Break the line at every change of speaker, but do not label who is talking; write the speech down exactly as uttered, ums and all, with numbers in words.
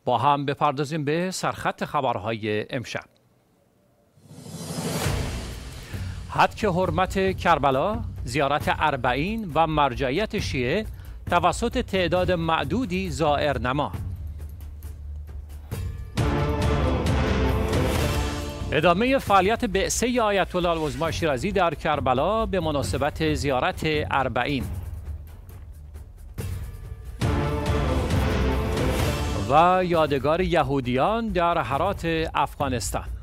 با هم بپردازیم به سرخط خبرهای امشب. حد حرمت کربلا، زیارت اربعین و مرجعیت شیعه توسط تعداد معدودی زائر نما. ادامه فعالیت بعثه آیت الله العظمی شیرازی در کربلا به مناسبت زیارت اربعین و یادگار یهودیان در هرات افغانستان.